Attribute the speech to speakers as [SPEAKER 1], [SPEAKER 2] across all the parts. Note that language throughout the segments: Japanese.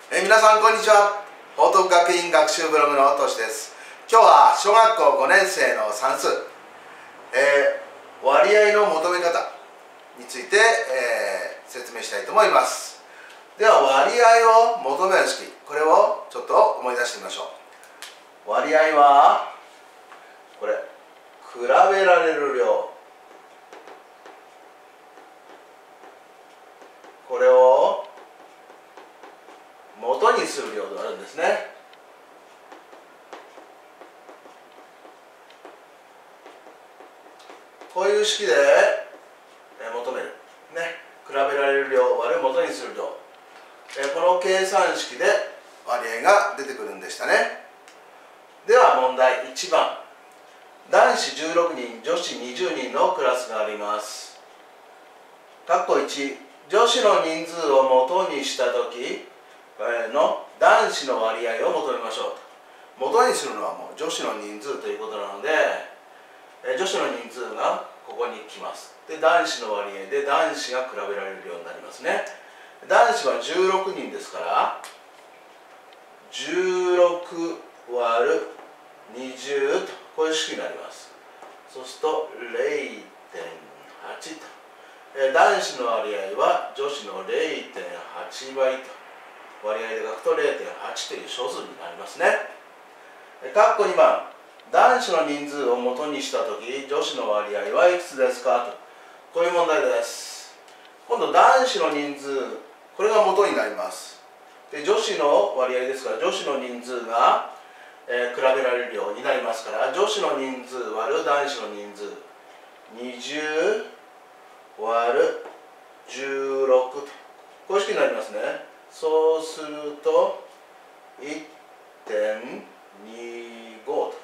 [SPEAKER 1] 皆さんこんにちは。報徳学院学習ブログのとしです。今日は小学校5年生の算数、割合の求め方について、説明したいと思います。では割合を求める式、これをちょっと思い出してみましょう。割合はこれ、比べられる量、これを元にする量とあるんですね。こういう式で求める、ね、比べられる量割る元にする量、この計算式で割合が出てくるんでしたね。では問題1番、男子16人女子20人のクラスがあります。括弧1、女子の人数を元にしたときの男子の割合を求めましょうと。元にするのはもう女子の人数ということなので、女子の人数がここに来ます。で男子の割合で男子が比べられるようになりますね。男子は16人ですから16割る20とこういう式になります。そうすると 0.8 と、男子の割合は女子の 0.8 倍と割合で書くと 0.8 という小数になりますね。括弧2番、男子の人数を元にしたとき女子の割合はいくつですかと、こういう問題です。今度男子の人数、これが元になります。で女子の割合ですから女子の人数が、比べられるようになりますから女子の人数割る男子の人数20割る16とこういう式になりますね。そうすると 1.25 と、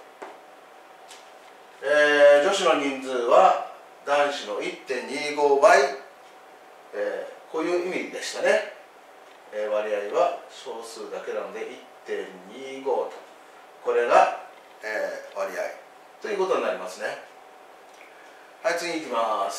[SPEAKER 1] 女子の人数は男子の 1.25 倍、こういう意味でしたね。割合は小数だけなので 1.25 と、これが、割合ということになりますね。はい、次いきます。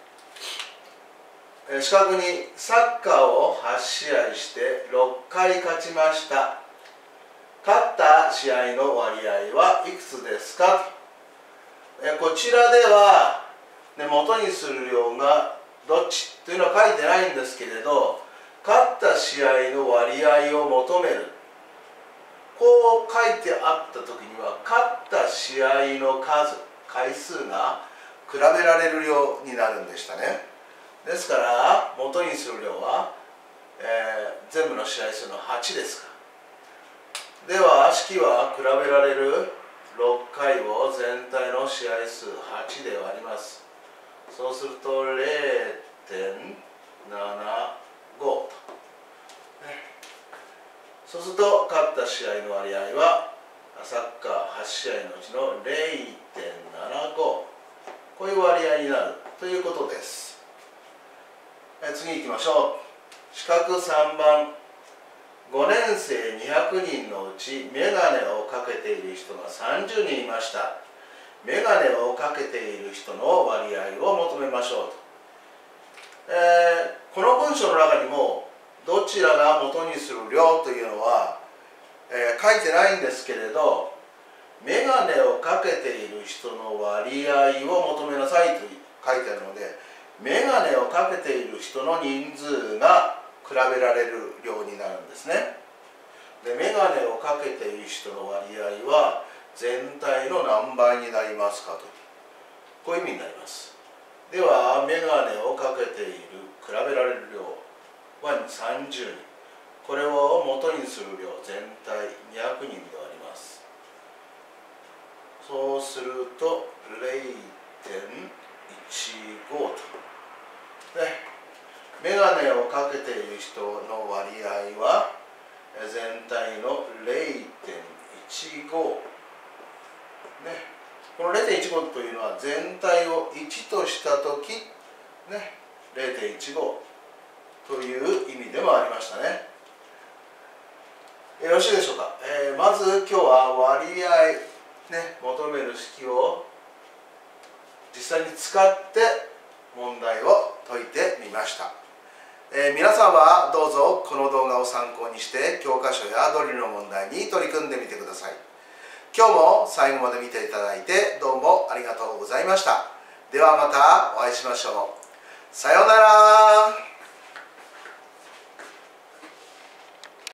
[SPEAKER 1] 四角にサッカーを8試合して6回勝ちました。勝った試合の割合はいくつですかと、こちらでは、元にする量がどっちというのは書いてないんですけれど、勝った試合の割合を求める、こう書いてあった時には勝った試合の数、回数が比べられる量になるんでしたね。ですから元にする量は、全部の試合数の8ですから。では式は比べられる6回を全体の試合数8で割ります。そうすると 0.75 と、そうすると勝った試合の割合はサッカー8試合のうちの 0.75、 こういう割合になるということです。次行きましょう。四角3番、5年生200人のうちメガネをかけている人が30人いました。メガネをかけている人の割合を求めましょうと。この文章の中にもどちらが元にする量というのは、書いてないんですけれど、メガネをかけている人の割合を求めなさいと書いてあるので、メガネをかけている人の人数が比べられる量になるんですね。でメガネをかけている人の割合は全体の何倍になりますかと、こういう意味になります。ではメガネをかけている比べられる量は30人、これを元にする量全体200人で割ります。そうすると 0.15 と、メガネをかけている人の割合は全体の 0.15、この 0.15 というのは全体を1としたとき、0.15 という意味でもありましたね。よろしいでしょうか。まず今日は割合、求める式を実際に使って問題を解いてみました。 皆さんはどうぞこの動画を参考にして教科書やドリルの問題に取り組んでみてください。今日も最後まで見ていただいてどうもありがとうございました。ではまたお会いしましょう。さようなら。